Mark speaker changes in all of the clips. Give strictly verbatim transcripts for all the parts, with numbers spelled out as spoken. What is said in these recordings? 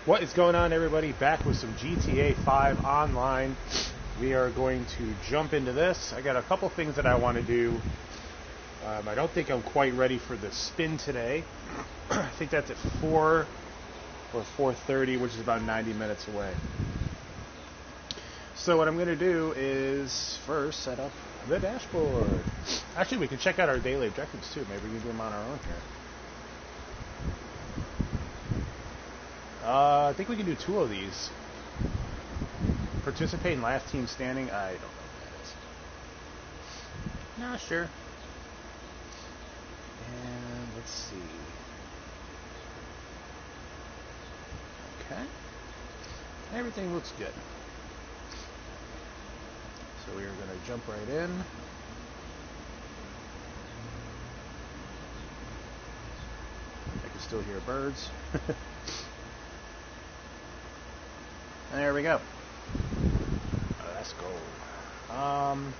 Speaker 1: What is going on, everybody? Back with some G T A five Online. We are going to jump into this. I got a couple things that I want to do. Um, I don't think I'm quite ready for the spin today. I think that's at four or four thirty, which is about ninety minutes away. So what I'm going to do is first set up the dashboard. Actually, we can check out our daily objectives too. Maybe we can do them on our own here. Uh, I think we can do two of these. Participate in last team standing. I don't know what that is. Nah, sure. And let's see. Okay. Everything looks good. So we are going to jump right in. I can still hear birds. There we go. Oh, let's go. Um,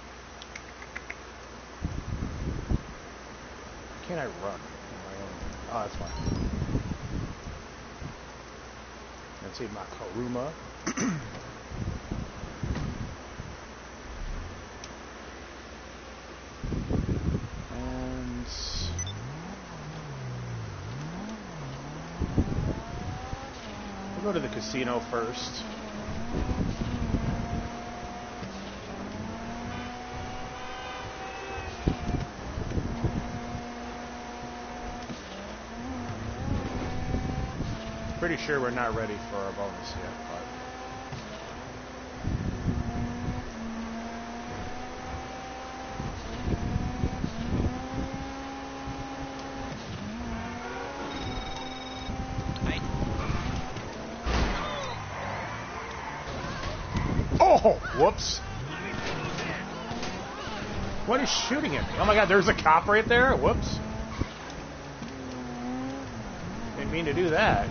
Speaker 1: can I run on my own? Oh, that's fine. Let's see my Karuma. And we'll go to the casino first. Pretty sure we're not ready for our bonus yet, but oh, whoops. What is shooting at me? Oh my god, there's a cop right there? Whoops. Didn't mean to do that.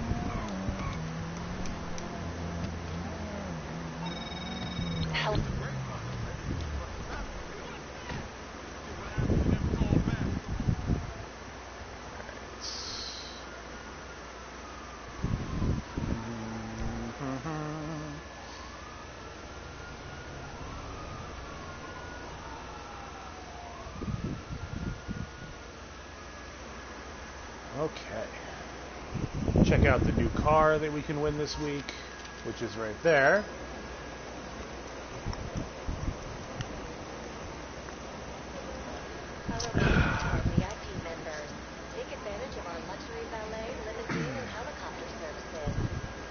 Speaker 1: Okay. Check out the new car that we can win this week, which is right there.
Speaker 2: V I P members, take advantage of our luxury valet, limousine, and helicopter services.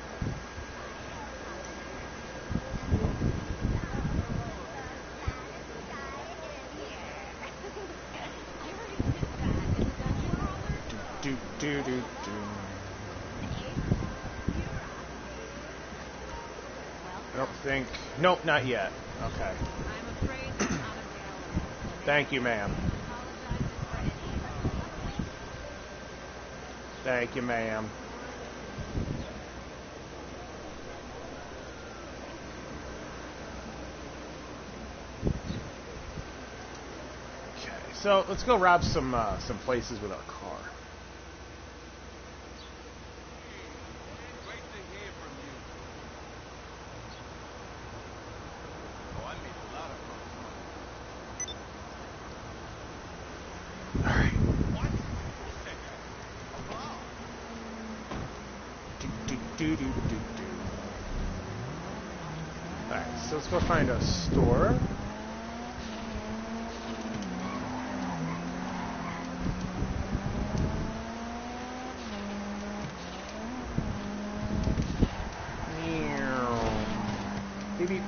Speaker 1: Do do do do. I don't think. Nope, not yet. Okay. Thank you, ma'am. Thank you, ma'am. Okay, so let's go rob some uh, some places with our car. Alright. Do, do, do, do, do. Alright, so let's go find a store. Beep, beep.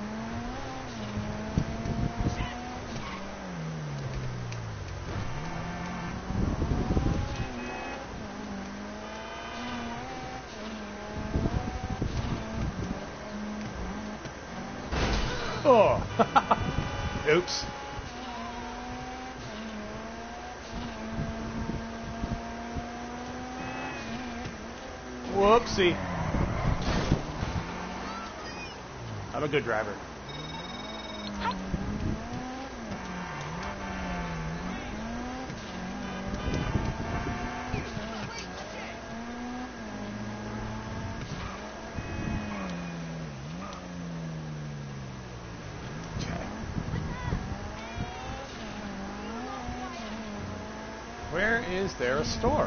Speaker 1: Oh! Oops. Whoopsie. I'm a good driver. Where is there a store?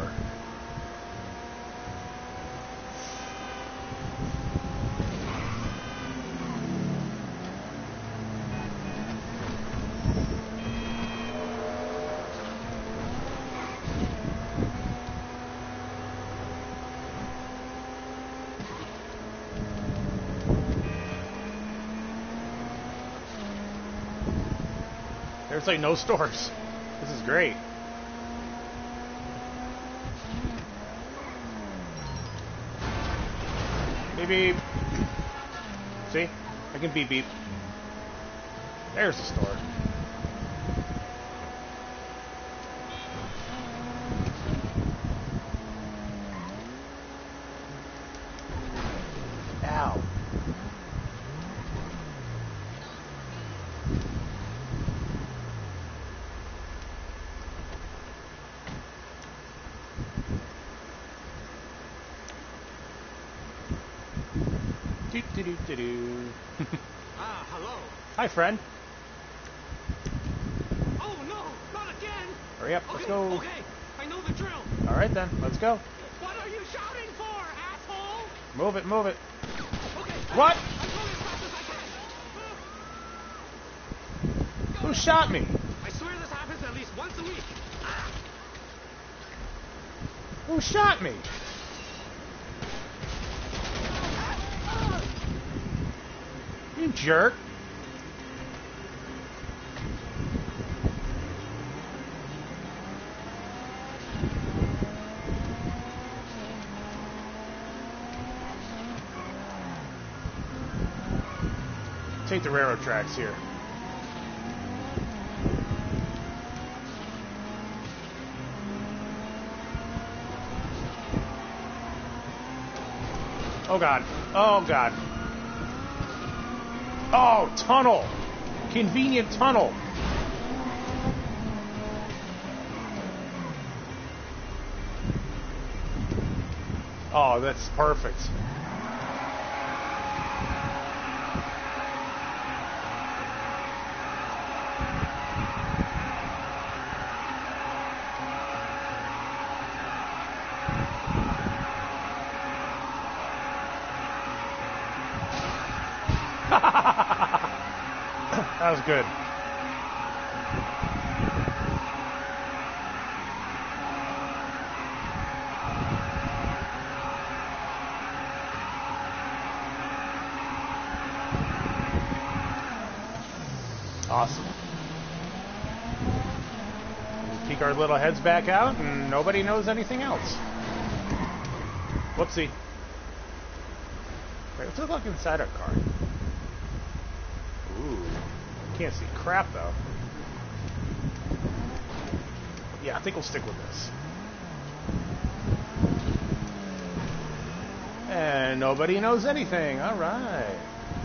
Speaker 1: There's like no stores. This is great. Beep beep. See? I can beep beep. There's the store. Ow. Do do do do do.
Speaker 3: Ah, hello.
Speaker 1: Hi, friend.
Speaker 3: Oh no, not again.
Speaker 1: Hurry up.
Speaker 3: Okay,
Speaker 1: Let's go.
Speaker 3: okay, I know the drill.
Speaker 1: All right then. Let's go.
Speaker 3: What are you shouting for, asshole?
Speaker 1: Move it. Move it.
Speaker 3: Okay.
Speaker 1: What?
Speaker 3: I'm going as fast as I can.
Speaker 1: Who shot me?
Speaker 3: I swear this happens at least once a week. Ah.
Speaker 1: Who shot me? You jerk. Take the railroad tracks here. Oh god. Oh god. Oh, tunnel. Convenient tunnel. Oh, that's perfect. That was good. Awesome. We peek our little heads back out and nobody knows anything else. Whoopsie. Wait, what's it look inside our car? Ooh. Can't see crap though. Yeah, I think we'll stick with this. And nobody knows anything. All right.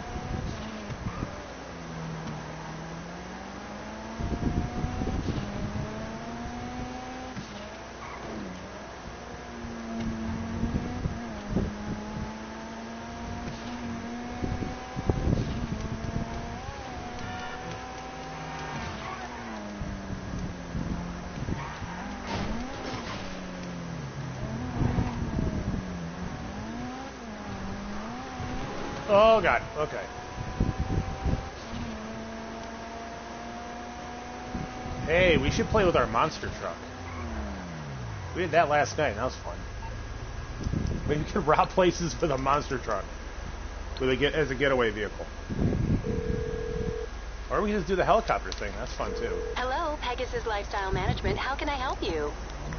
Speaker 1: Oh god, okay. Hey, we should play with our monster truck. We did that last night, that was fun. We could rob places with a monster truck. With a get as a getaway vehicle. Or we can just do the helicopter thing, that's fun too.
Speaker 2: Hello, Pegasus Lifestyle Management. How can I help you?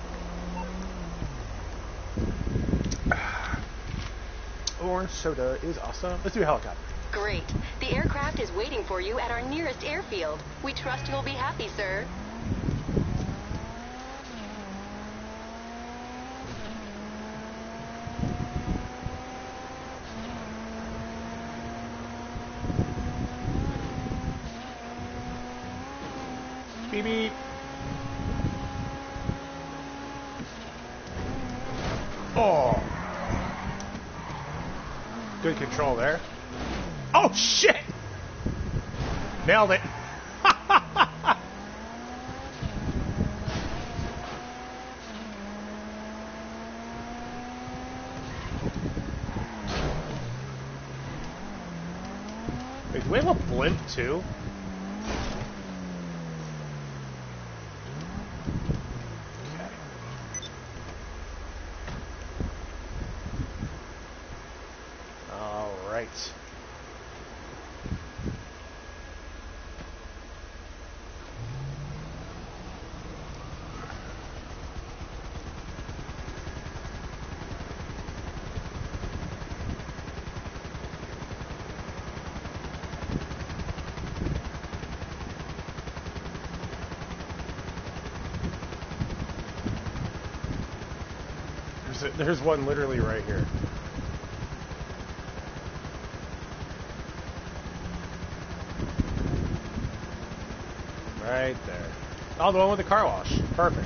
Speaker 1: Orange soda is awesome. Let's do a helicopter.
Speaker 2: Great. The aircraft is waiting for you at our nearest airfield. We trust you'll be happy, sir.
Speaker 1: Beep beep. Oh. Good control there. Oh shit! Nailed it. Wait, do we have a blimp too? Okay. All right. There's, a, there's one literally right here. Right there. Oh, the one with the car wash. Perfect.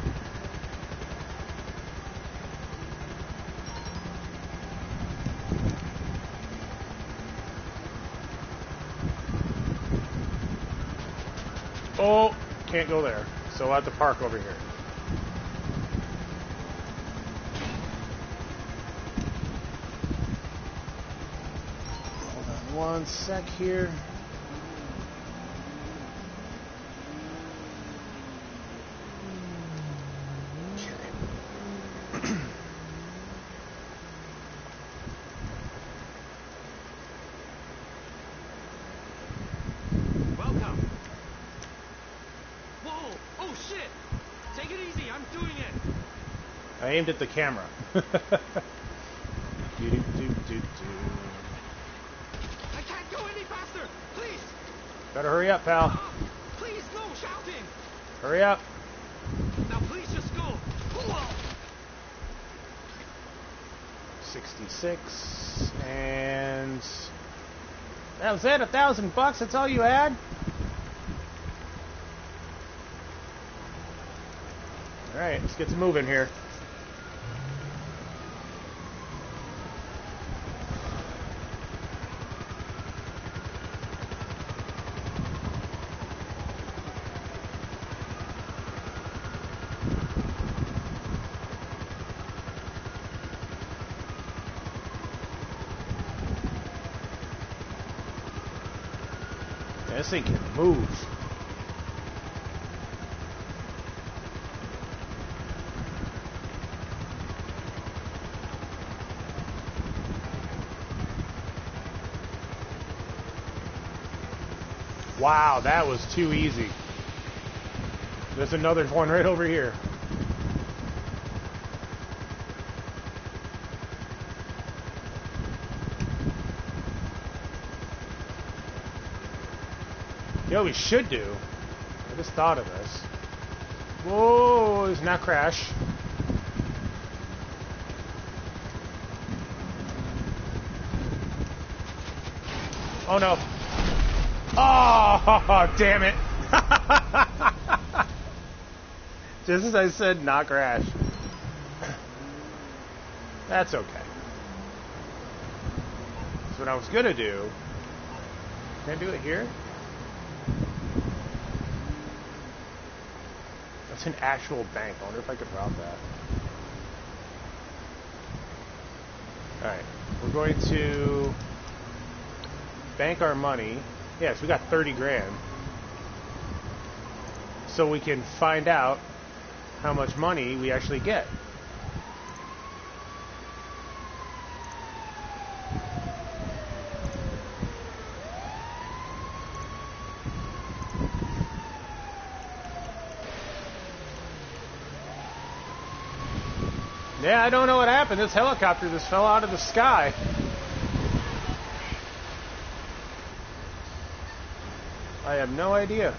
Speaker 1: Oh, can't go there. So I'll have to park over here. Hold on one sec here.
Speaker 3: Welcome. Whoa! Oh shit! Take it easy. I'm doing it.
Speaker 1: I aimed at the camera. do, do, do, do, do.
Speaker 3: I can't go any faster. Please.
Speaker 1: Better hurry up, pal.
Speaker 3: Uh, please no shouting.
Speaker 1: Hurry up.
Speaker 3: Now please just go. Whoa.
Speaker 1: sixty-six. And that was it? A thousand bucks? That's all you had? Alright, let's get to moving here. This thing can move. Wow, that was too easy. There's another one right over here. You know what we should do? I just thought of this. Whoa, it's not crash. Oh no. Oh, damn it. Just as I said, not crash. That's okay. That's what I was gonna do. Can I do it here? That's an actual bank. I wonder if I could rob that. Alright. We're going to bank our money. Yes, we got thirty grand. So we can find out how much money we actually get. Yeah, I don't know what happened. This helicopter just fell out of the sky. I have no idea.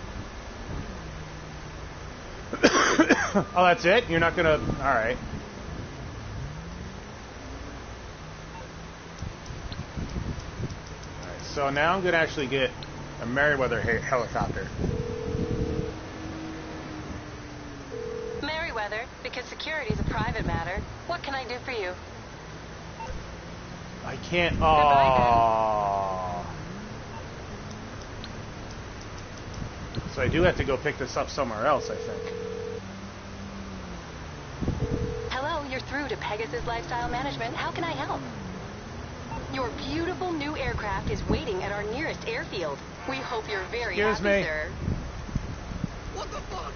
Speaker 1: Oh, that's it? You're not gonna... Alright. Alright, so now I'm gonna actually get a Merryweather he helicopter.
Speaker 2: Merryweather, because security is a private matter. What can I do for you?
Speaker 1: I can't... Aww. So I do have to go pick this up somewhere else, I think.
Speaker 2: Hello, you're through to Pegasus Lifestyle Management. How can I help? Your beautiful
Speaker 4: beautiful new aircraft is waiting at our nearest airfield. We hope you're very
Speaker 1: Excuse
Speaker 4: happy,
Speaker 1: me.
Speaker 4: sir.
Speaker 3: What the fuck?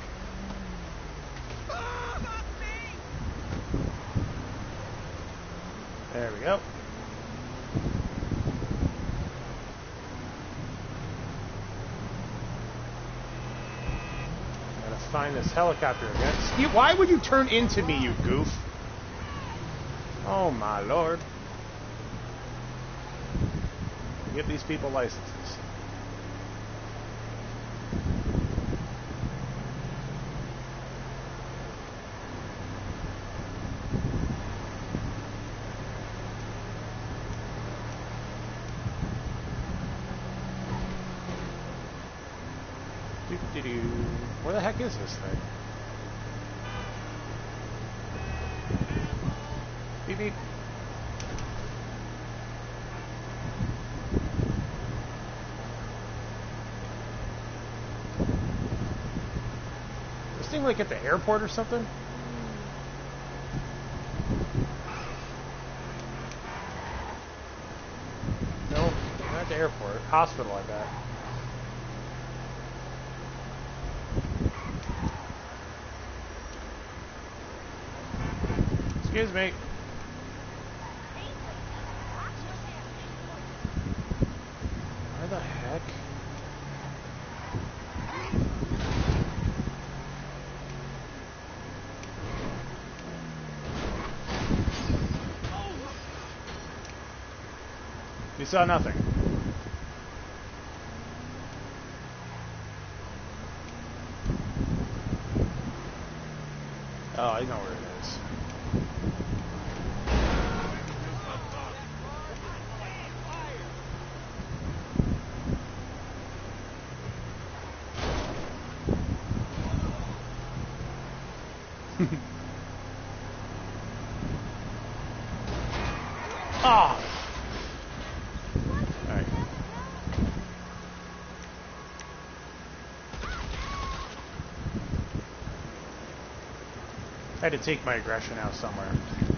Speaker 3: Ah, not me!
Speaker 1: There we go. Gotta find this helicopter again. Steve, why would you turn into me, you goof? Oh my lord. Give these people licenses. Doo-doo-doo. Where the heck is this thing? Beep beep. This thing like at the airport or something? No, not at the airport. Hospital, I bet. Excuse me. Where the heck? You saw nothing. Oh, I know where it is. Ah. All right. I had to take my aggression out somewhere.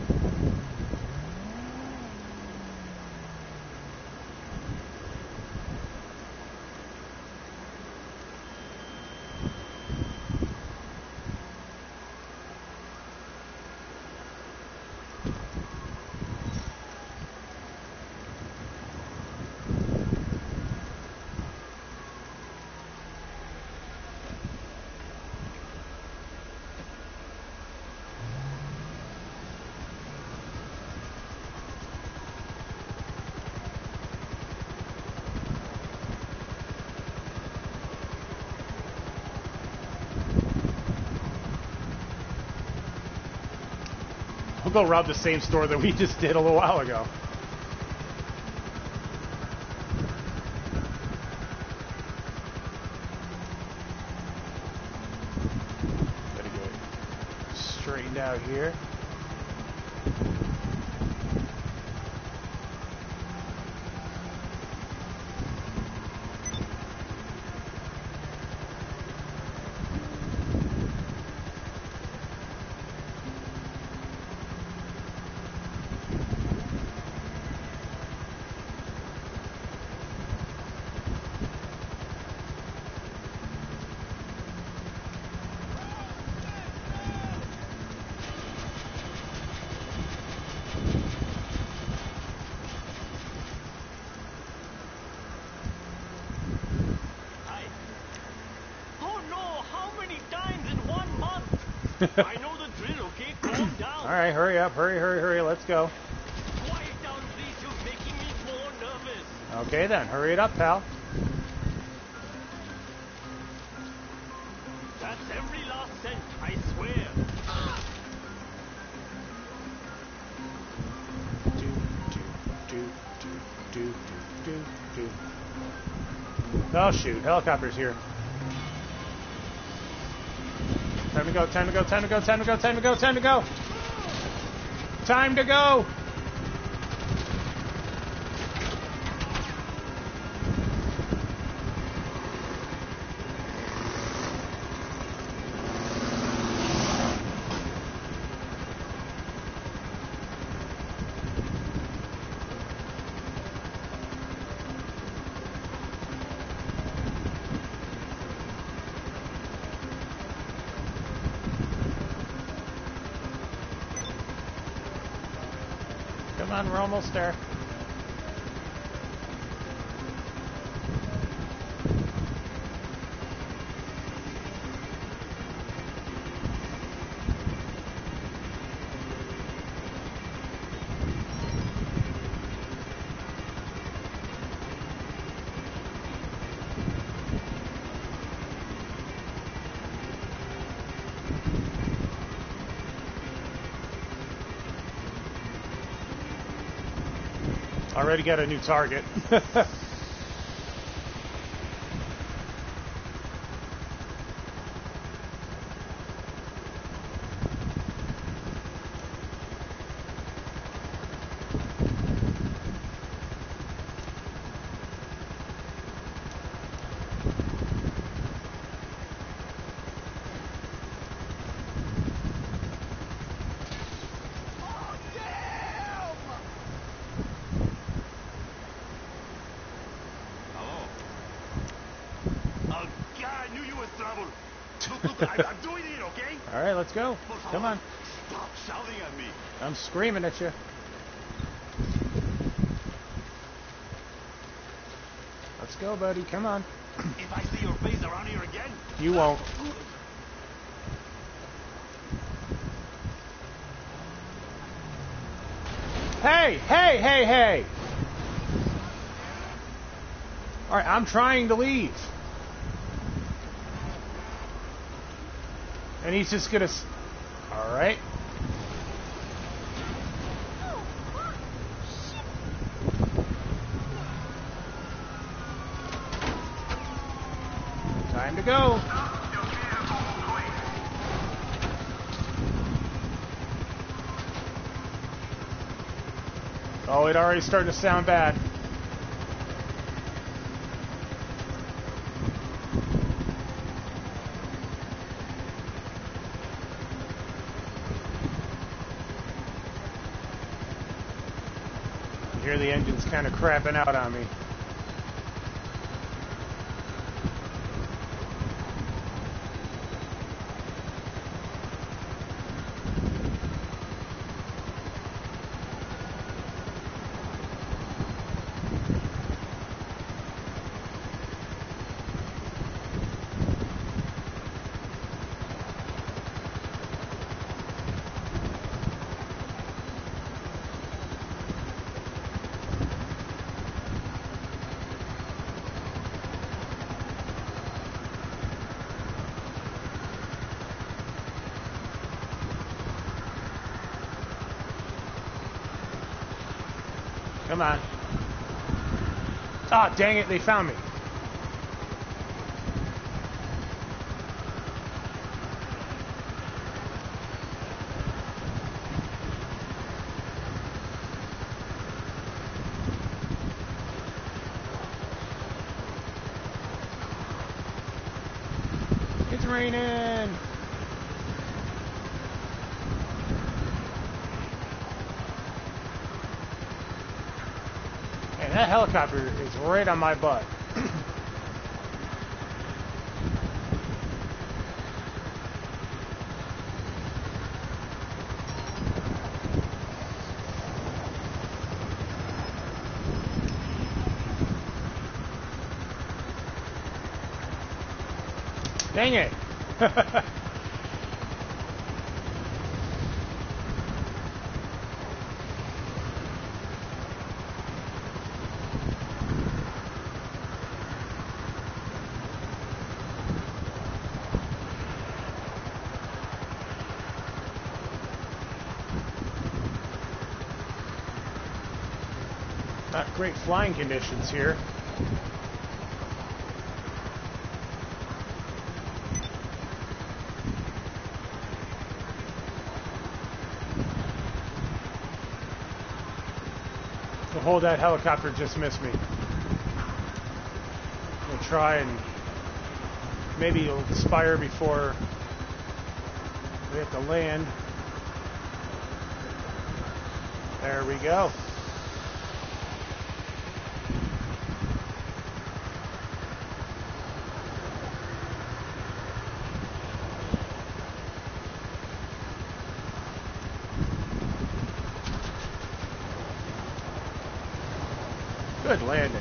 Speaker 1: We'll go rob the same store that we just did a little while ago. Gotta get straightened out here.
Speaker 3: I know the drill, okay? Calm down.
Speaker 1: Alright, hurry up, hurry, hurry, hurry, let's go.
Speaker 3: Quiet down, please. You're making me more nervous.
Speaker 1: Okay then, hurry it up, pal.
Speaker 3: That's every last cent, I swear.
Speaker 1: Do, do, do, do, do, do, do. Oh shoot, helicopter's here. Time to go, time to go, time to go, time to go, time to go, time to go! Time to go! on, we're almost there. Already got a new target.
Speaker 3: I'm doing it, okay?
Speaker 1: All right, let's go. Come on.
Speaker 3: Stop shouting at me.
Speaker 1: I'm screaming at you. Let's go, buddy. Come on.
Speaker 3: If I see your face around here again,
Speaker 1: You won't. Hey, hey, hey, hey. All right, I'm trying to leave. And he's just gonna... s- All right. Time to go. Oh, it already started to sound bad. You hear the engine's kind of crapping out on me. Come on. Ah, dang it, they found me. It's raining. And that helicopter is right on my butt. Dang it. Not great flying conditions here. The whole that helicopter just missed me. We'll try and maybe it'll expire before we have to land. There we go. Good landing.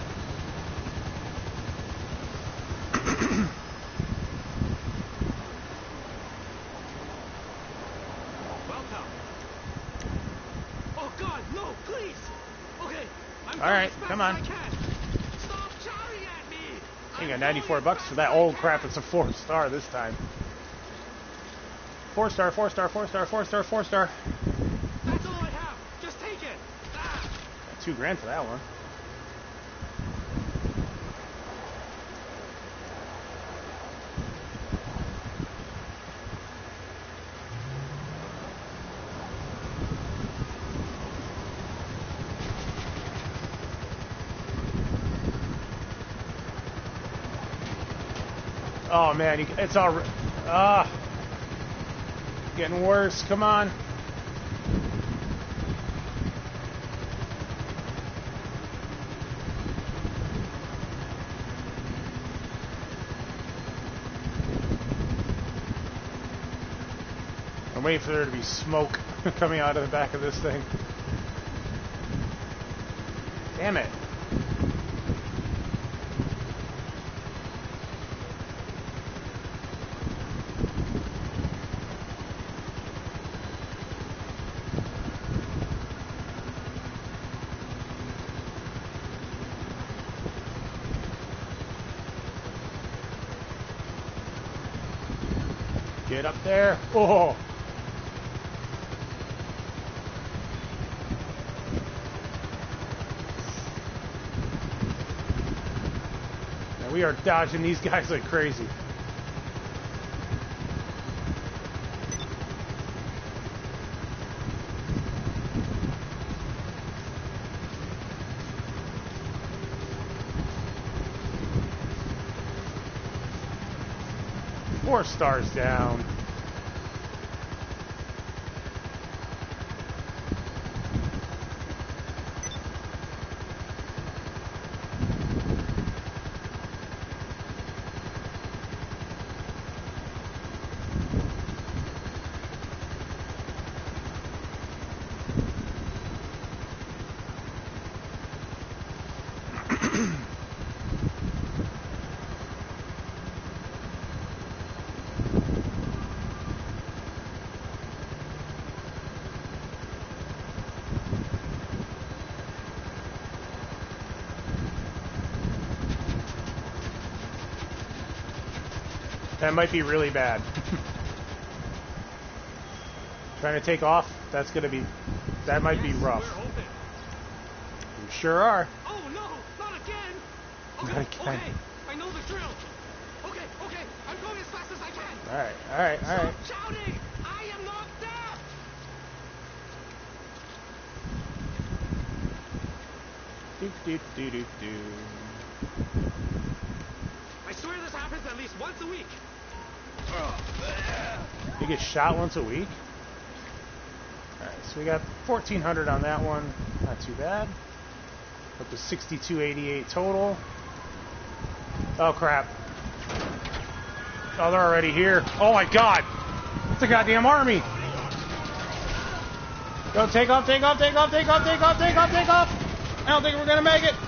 Speaker 3: Welcome. Oh God, no, please. Okay, I'm
Speaker 1: All
Speaker 3: going
Speaker 1: right,
Speaker 3: as fast
Speaker 1: come
Speaker 3: as
Speaker 1: on.
Speaker 3: I can. Stop shouting at me.
Speaker 1: I
Speaker 3: I'm
Speaker 1: got ninety-four
Speaker 3: going
Speaker 1: bucks
Speaker 3: as
Speaker 1: for
Speaker 3: fast
Speaker 1: that
Speaker 3: as I
Speaker 1: old
Speaker 3: can.
Speaker 1: crap. It's a four star this time. Four star, four star, four star, four star, four star.
Speaker 3: That's all I have. Just take it. Ah.
Speaker 1: Got two grand for that one. Oh man, you, it's all ah, getting worse. Come on. I'm waiting for there to be smoke coming out of the back of this thing. Damn it. Get up there. Oh. Now we are dodging these guys like crazy. Four stars down. That might be really bad. Trying to take off, that's gonna be, that might be
Speaker 3: Yes,
Speaker 1: rough.
Speaker 3: we're open.
Speaker 1: You sure are.
Speaker 3: Oh no, not again. Okay,
Speaker 1: Not again.
Speaker 3: okay, I know the drill. Okay, okay, I'm going as fast as I can.
Speaker 1: Alright, alright, alright.
Speaker 3: Stop shouting! I am not deaf!
Speaker 1: Do, do, do, do, do.
Speaker 3: I swear this happens at least once a week.
Speaker 1: You get shot once a week? Alright, so we got fourteen hundred on that one. Not too bad. Up to sixty-two eighty-eight total. Oh crap. Oh, they're already here. Oh my god! It's a goddamn army! Go, take off, take off, take off, take off, take off, take off, take off! I don't think we're gonna make it!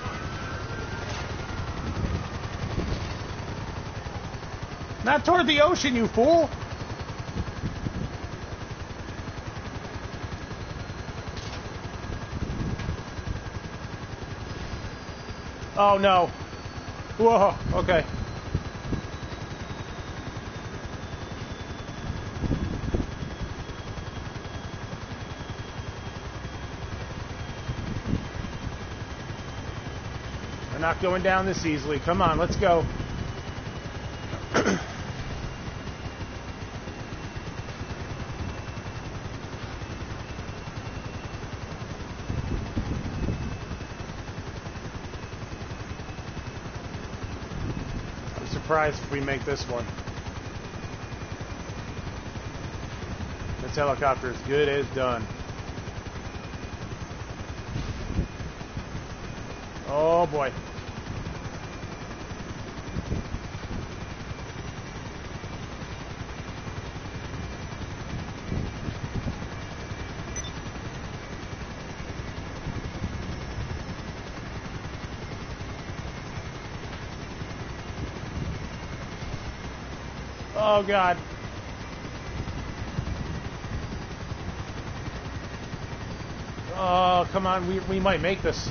Speaker 1: Not toward the ocean, you fool! Oh no. Whoa, okay. We're not going down this easily. Come on, let's go. Surprised if we make this one. This helicopter is good as done. Oh boy. Oh, God. Oh, come on. We, we might make this.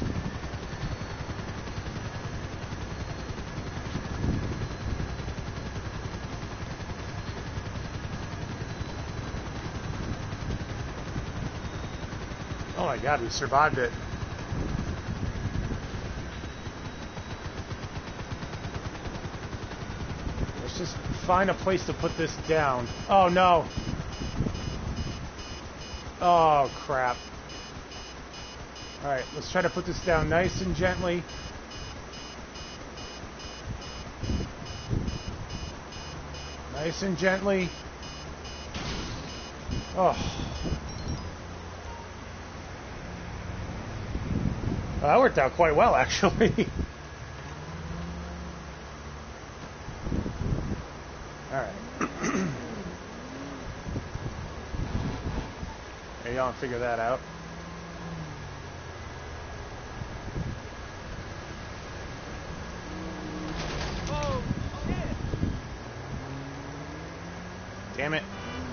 Speaker 1: Oh, my God. We survived it. Let's just find a place to put this down. Oh, no. Oh, crap. Alright, let's try to put this down nice and gently. Nice and gently. Oh. Well, that worked out quite well, actually. Alright. Maybe y'all can figure that out.
Speaker 3: Oh, shit!
Speaker 1: Damn it.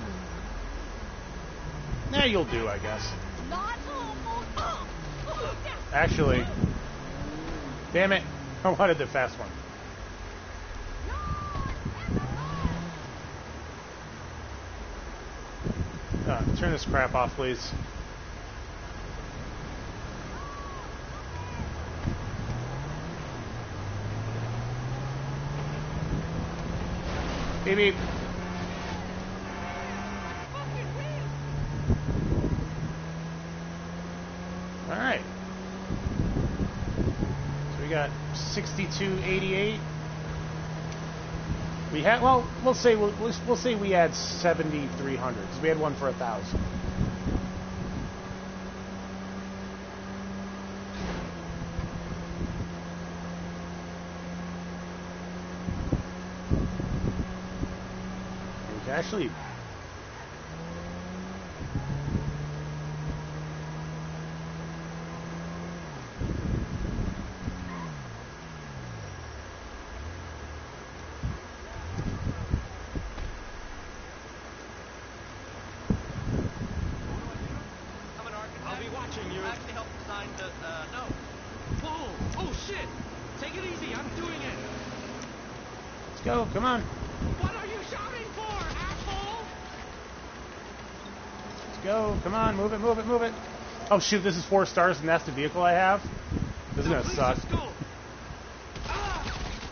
Speaker 1: Nah, you'll do, I guess.
Speaker 2: Not almost. Oh, oh, yeah.
Speaker 1: Actually, damn it. I wanted the fast one. Uh, turn this crap off, please. Beep beep. Alright. So we got sixty-two eighty-eight. We had, well, we'll say we'll, we'll say we had seventy-three hundred. So we had one for a thousand. We can actually.
Speaker 3: I'll be watching you. Actually help design the, uh, no. Whoa! Oh, shit! Take it easy, I'm doing it!
Speaker 1: Let's go, come on.
Speaker 3: What are you shouting for, asshole?
Speaker 1: Let's go, come on, move it, move it, move it. Oh shoot, this is four stars and that's the vehicle I have? This is
Speaker 3: No,
Speaker 1: gonna
Speaker 3: please,
Speaker 1: suck.
Speaker 3: let's go. Ah!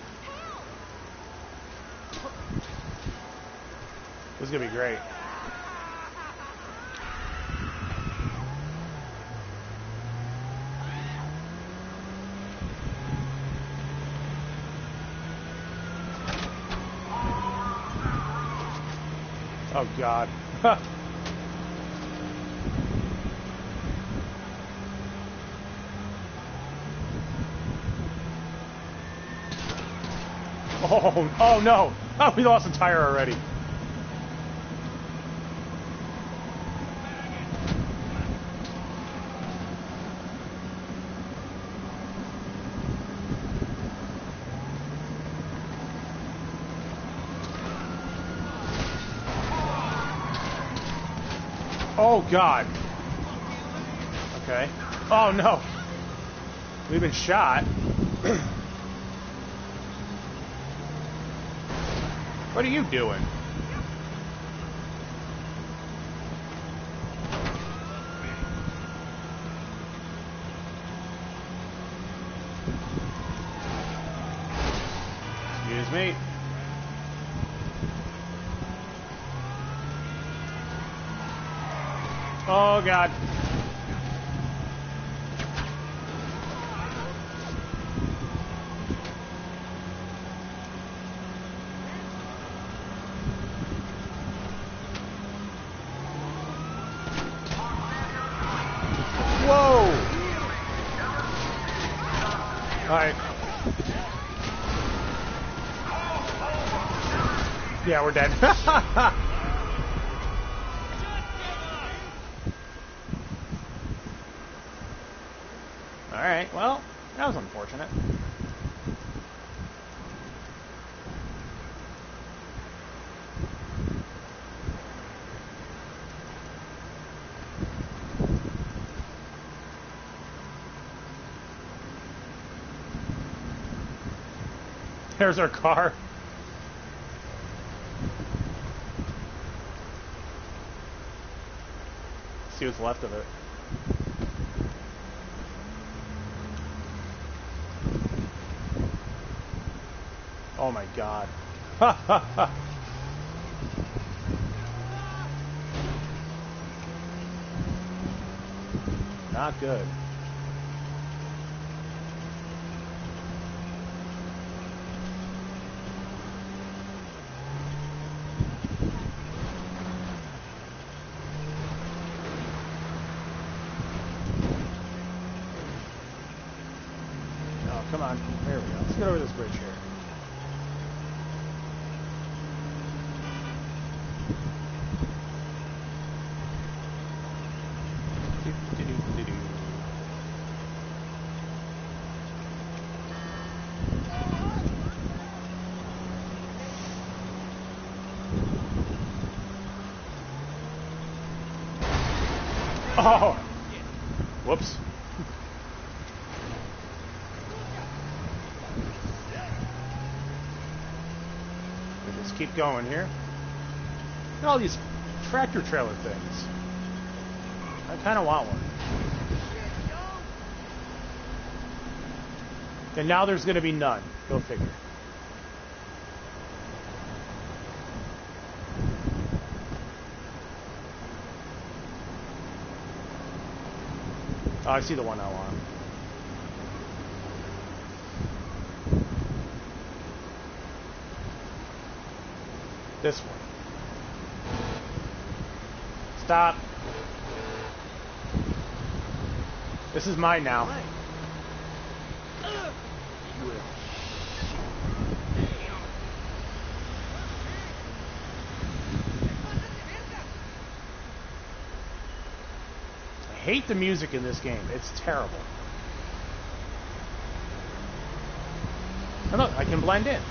Speaker 1: This is gonna be great. Oh God. Oh, oh no! Oh, we lost a tire already. Oh God. Okay. Oh no. We've been shot. What are you doing? Excuse me. Oh God. Whoa! All right. Yeah, we're dead. All right. Well, that was unfortunate. There's our car. See what's left of it. Oh my god. Ha ha ha. Not good. Oh, come on. There we go. Let's get over this bridge here. Oh! Whoops. We'll just keep going here. Look at all these tractor trailer things. I kind of want one. And now there's going to be none. Go figure. Oh, I see the one I want. This one. Stop. This is mine now. I hate the music in this game. It's terrible. And look, I can blend in.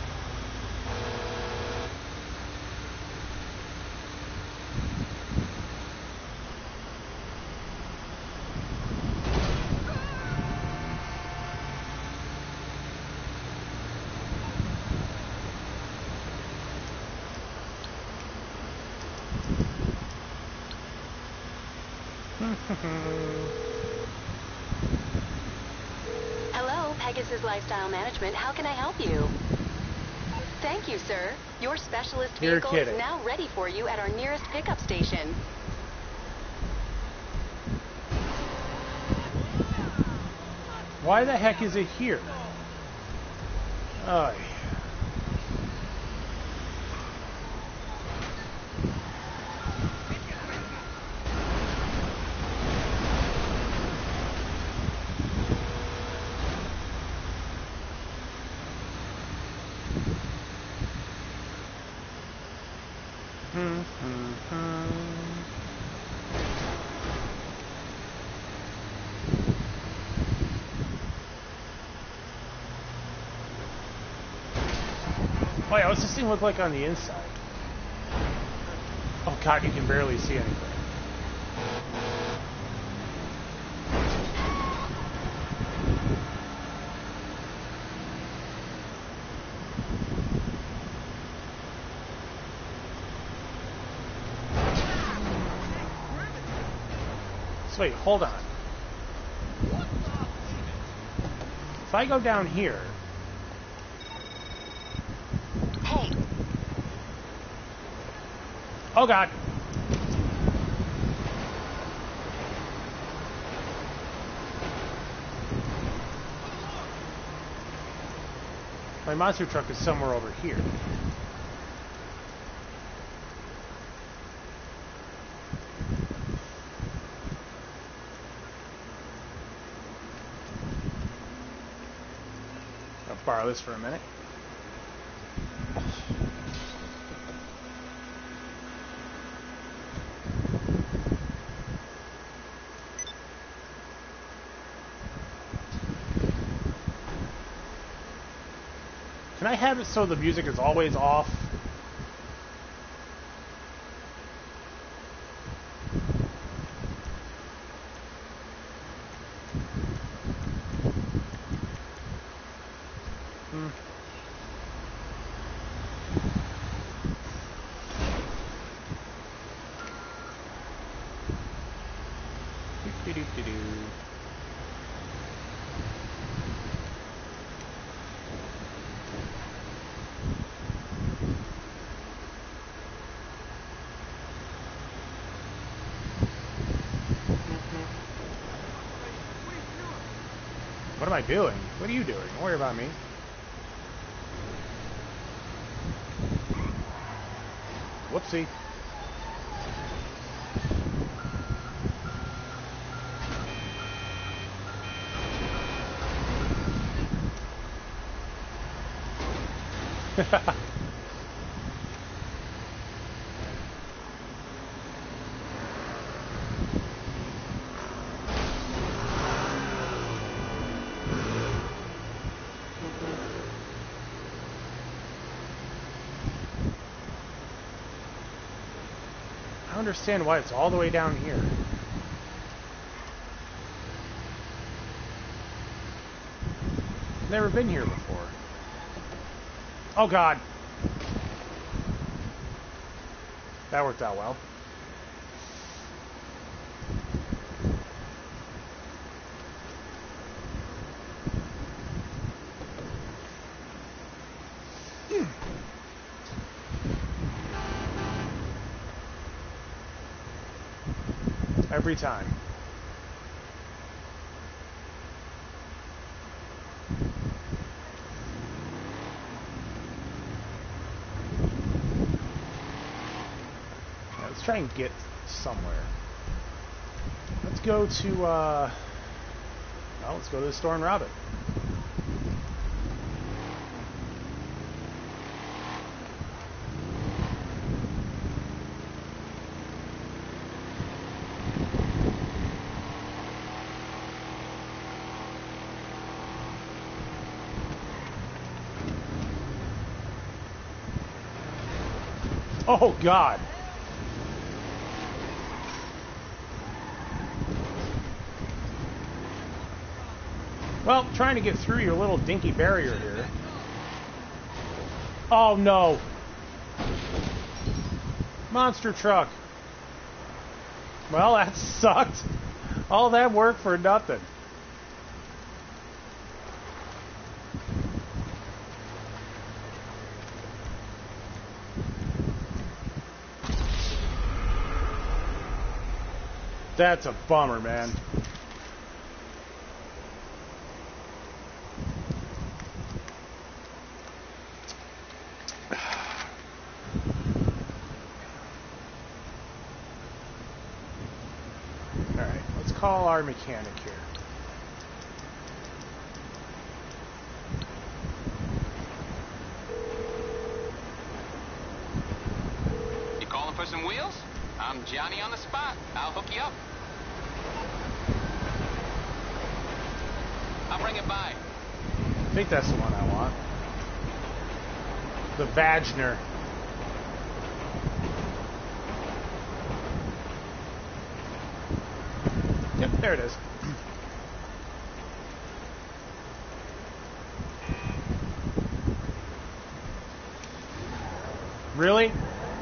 Speaker 4: Hello, Pegasus Lifestyle Management. How can I help you? Thank you, sir. Your specialist
Speaker 1: You're
Speaker 4: vehicle
Speaker 1: kidding.
Speaker 4: is now ready for you at our nearest pickup station.
Speaker 1: Why the heck is it here? Oh, yeah. Oh yeah, what's this thing look like on the inside? Oh god, you can barely see anything. So wait, hold on. If I go down here...
Speaker 4: Hey.
Speaker 1: Oh god. My monster truck is somewhere over here. I'll borrow this for a minute. Can I have it so the music is always off? Hmm. What am I doing? What are you doing? Don't worry about me. Whoopsie. I don't understand why it's all the way down here. Never been here before. Oh God. That worked out well. Hmm. Every time. Let's try and get somewhere. Let's go to, uh... well, let's go to the store and rob it. Oh, God. Well, trying to get through your little dinky barrier here. Oh, no. Monster truck. Well, that sucked. All that work for nothing. That's a bummer, man. Alright, let's call our mechanic here.
Speaker 5: You calling for some wheels? I'm Johnny on the spot. I'll hook you up. I'll bring it by.
Speaker 1: I think that's the one I want. The Vagner. Yep, there it is. Really?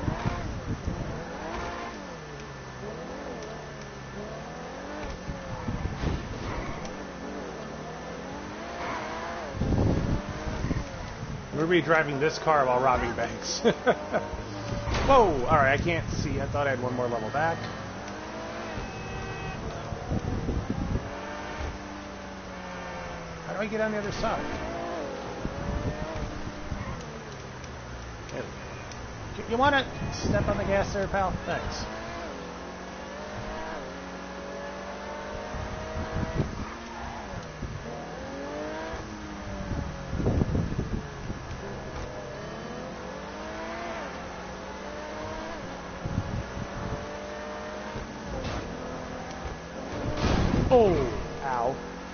Speaker 1: We're be driving this car while robbing banks. Whoa! Alright, I can't see. I thought I had one more level back. How do I get on the other side? There we go. You want to step on the gas there, pal? Thanks. Oh, ow.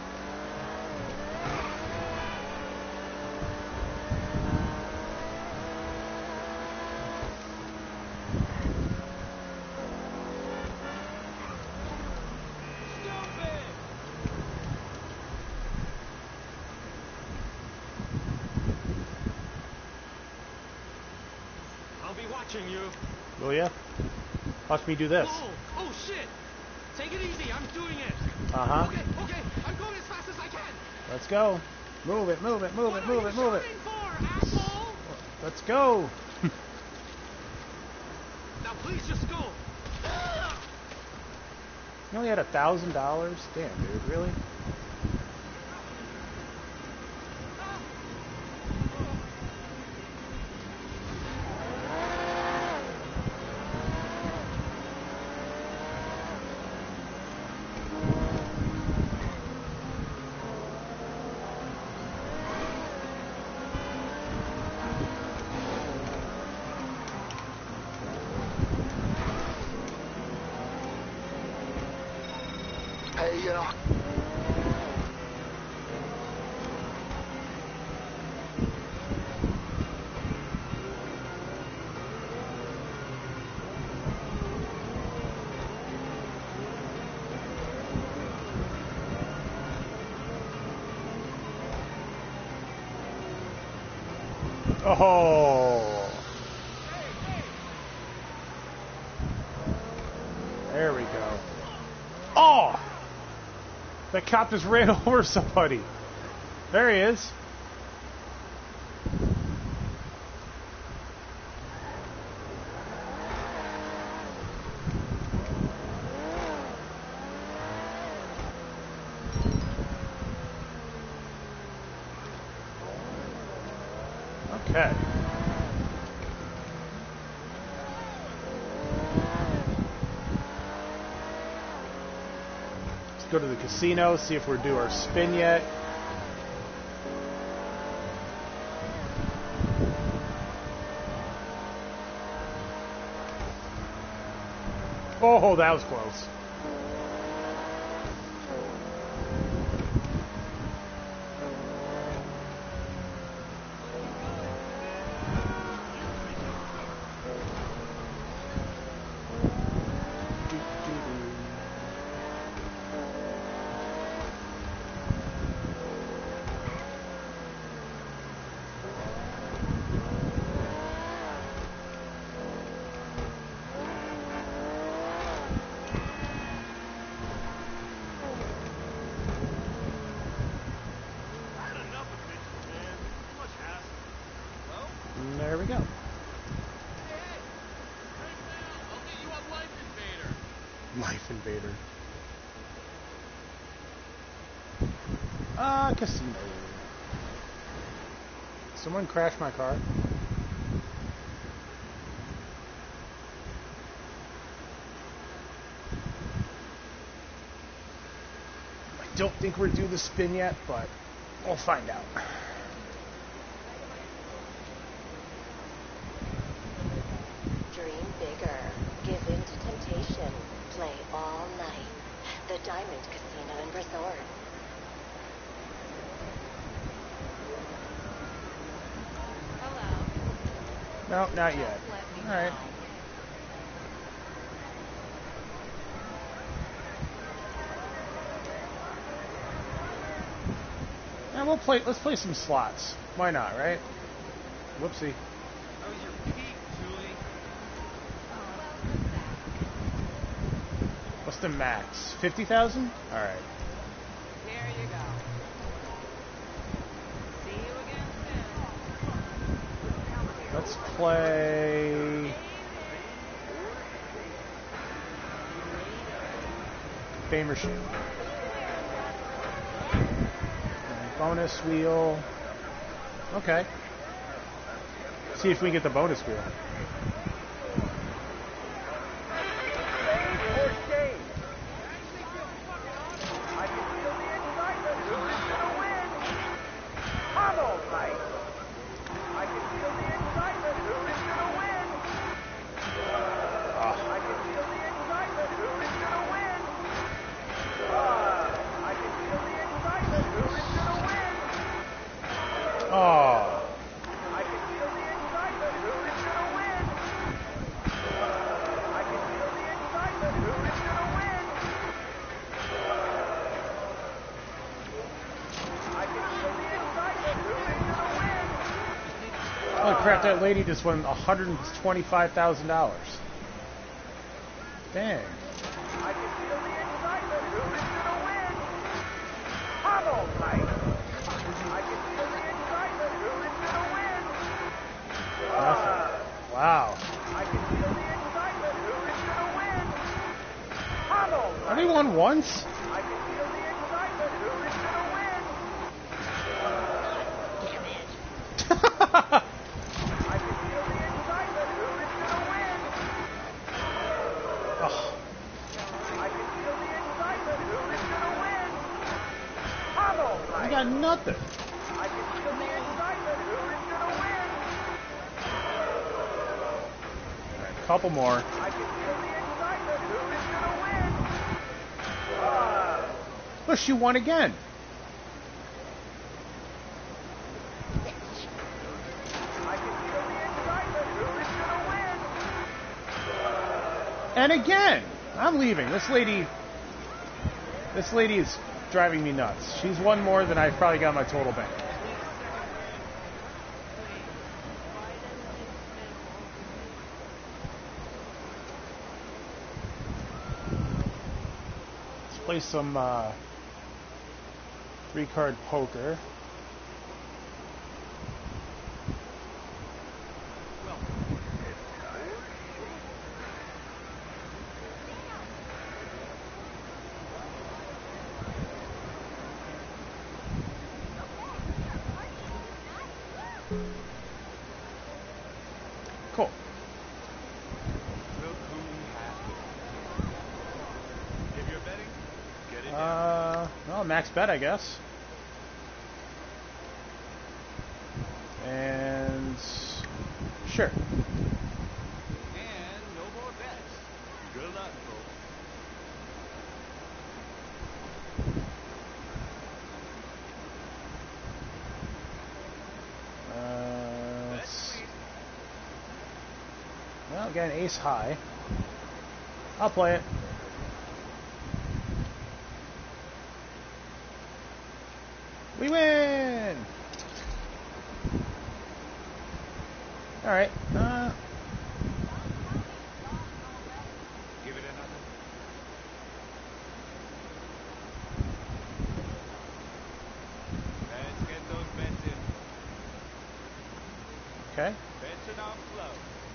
Speaker 3: I'll be watching you.
Speaker 1: Will ya? Watch me do this.
Speaker 3: Whoa! Oh shit! Take it easy, I'm doing it.
Speaker 1: Uh-huh.
Speaker 3: Okay, okay, I'm going as fast as I can.
Speaker 1: Let's go. Move it, move it, move
Speaker 3: What
Speaker 1: it, move
Speaker 3: are
Speaker 1: it,
Speaker 3: you
Speaker 1: move it.
Speaker 3: shouting for, asshole?
Speaker 1: Let's go.
Speaker 3: Now please just go.
Speaker 1: You only had a thousand dollars? Damn, dude, really? Oh. There we go. Oh! The cop just ran over somebody. There he is. Okay. Let's go to the casino, see if we're due our spin yet. Oh, that was close. There we go. Life Invader. Ah, uh, casino. Someone crashed my car. I don't think we're due the spin yet, but we'll find out.
Speaker 2: Dream bigger. Give in to temptation. Play all night. The Diamond Casino and Resort.
Speaker 6: Hello.
Speaker 1: No, not yet.
Speaker 6: Let me
Speaker 1: All right.
Speaker 6: know.
Speaker 1: And we'll play. Let's play some slots. Why not, right? Whoopsie.
Speaker 3: That was your peak, Julie.
Speaker 1: What's the max? Fifty thousand. All right.
Speaker 6: Here you go. See you again soon.
Speaker 1: Let's play. Fame or shame. Bonus wheel. Okay. See if we can get the bonus wheel. Oh.
Speaker 7: I can feel the excitement. Who is gonna win? I can feel the excitement. Who is gonna win? I can feel the excitement. Who is gonna win?
Speaker 1: Holy crap, that lady just won one hundred twenty-five thousand dollars. Dang.
Speaker 7: I can feel the excitement. Who is gonna win? Pummel fight. I can feel the excitement. Who is gonna win?
Speaker 1: Nothing. Wow.
Speaker 7: I can feel the excitement. Who is gonna win? Pummel fight.
Speaker 1: Only won once?
Speaker 7: I can feel the excitement. Who is gonna win? I can feel the excitement. Who is gonna win?
Speaker 1: Oh.
Speaker 7: I can feel the excitement. Who is gonna win? Pummel
Speaker 1: I
Speaker 7: fight.
Speaker 1: got nothing.
Speaker 7: I can feel the excitement. Who is gonna win?
Speaker 1: Alright, couple more.
Speaker 7: I can feel the excitement. Who is gonna win? Uh,
Speaker 1: Look, she won again.
Speaker 7: I can feel the excitement. Who is gonna win?
Speaker 1: And again, I'm leaving. This lady, this lady is driving me nuts. She's won more than I probably got in my total bank. Let's play some uh, three-card poker. Cool.
Speaker 3: Look who we have. If you're betting, get it down.
Speaker 1: Uh, well, max bet, I guess. And sure.
Speaker 3: And no more bets. Good luck, folks.
Speaker 1: Uh,
Speaker 3: Bets,
Speaker 1: let's-
Speaker 3: please.
Speaker 1: well, again, ace high. I'll play it. We win! Alright, uh,
Speaker 3: Give it another. Let's get those bets in.
Speaker 1: okay.
Speaker 3: Bets are now slow.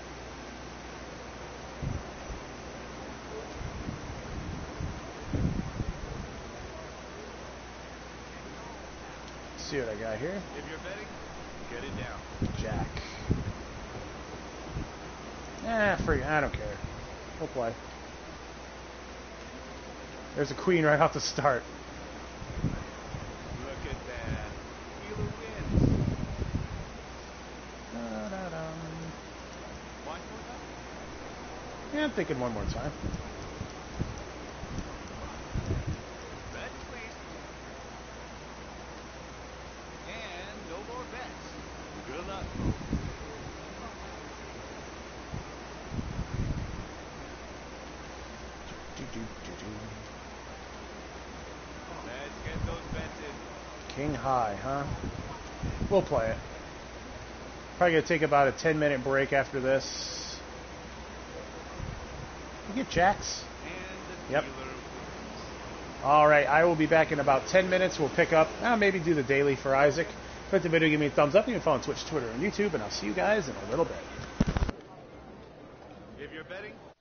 Speaker 1: Let's see what I got here.
Speaker 3: If you're betting, get it down.
Speaker 1: Jack. Eh, free. I don't care. We'll play. There's a queen right off the start.
Speaker 3: Look at that. Wheeler wins.
Speaker 1: Da-da-dum.
Speaker 3: One more time.
Speaker 1: Yeah, I'm thinking one more time.
Speaker 3: Bets, please. And no more bets. Good luck.
Speaker 1: Do-do-do-do.
Speaker 3: Let's get those bets in.
Speaker 1: King high, huh? We'll play it. Probably gonna take about a ten minute break after this. You get jacks?
Speaker 3: And the
Speaker 1: Yep.
Speaker 3: dealer wins.
Speaker 1: Alright, I will be back in about ten minutes. We'll pick up, uh, maybe do the daily for Isaac. Click the video, give me a thumbs up. You can follow on Twitch, Twitter, and YouTube, and I'll see you guys in a little bit.
Speaker 3: If you're betting,